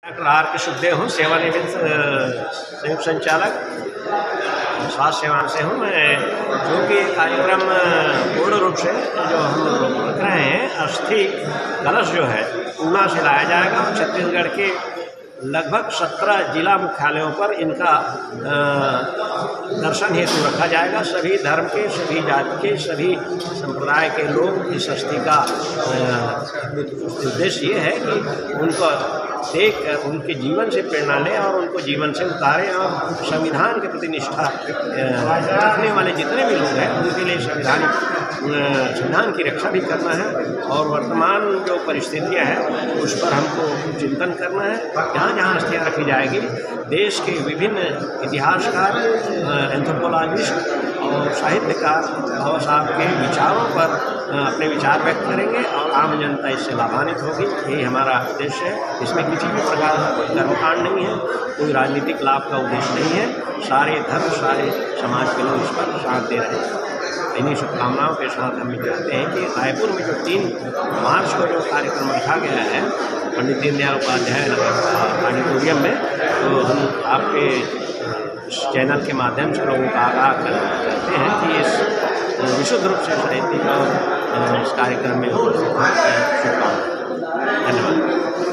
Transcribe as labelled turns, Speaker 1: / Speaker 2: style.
Speaker 1: Doctor R के सुखदेव हूँ, सेवानिवृत्त संयुक्त संचालक स्वास्थ्य सेवाओं से हूँ मैं। जो कि कार्यक्रम पूर्ण रूप से जो हम लोग रख रहे हैं, अस्थि कलश जो है ऊना से लाया जाएगा और छत्तीसगढ़ के लगभग 17 जिला मुख्यालयों पर इनका दर्शन हेतु रखा जाएगा। सभी धर्म के, सभी जाति के, सभी संप्रदाय के लोग इस अस्थि का उद्देश्य ये है कि उनको देख उनके जीवन से प्रेरणा लें और उनको जीवन से उतारें और संविधान के प्रति निष्ठा रखने वाले जितने भी लोग हैं उनके लिए संविधान की रक्षा भी करना है। और वर्तमान जो परिस्थितियां हैं उस पर हमको चिंतन करना है। जहाँ जहाँ अस्थियाँ रखी जाएगी, देश के विभिन्न इतिहासकार, एंथ्रोपोलॉजिस्ट और साहित्यकार बाबा साहब के विचारों पर अपने विचार व्यक्त करेंगे और आम जनता इससे लाभान्वित होगी। यही हमारा उद्देश्य है। इसमें किसी भी प्रकार का कोई कर्मकांड नहीं है, कोई राजनीतिक लाभ का उद्देश्य नहीं है। सारे धर्म, सारे समाज के लोग इस पर साथ दे रहे हैं। इन्हीं शुभकामनाओं के साथ हम चाहते हैं कि रायपुर में जो 3 मार्च को जो कार्यक्रम रखा गया है पंडित दीनदयाल उपाध्याय ऑडिटोरियम में, तो हम आपके इस चैनल के माध्यम से लोगों का आगाह करते हैं कि इस विशुद्ध रूप से साहित्यिक और इस कार्यक्रम में उपस्थित हैं। शुभकामनाएं। धन्यवाद।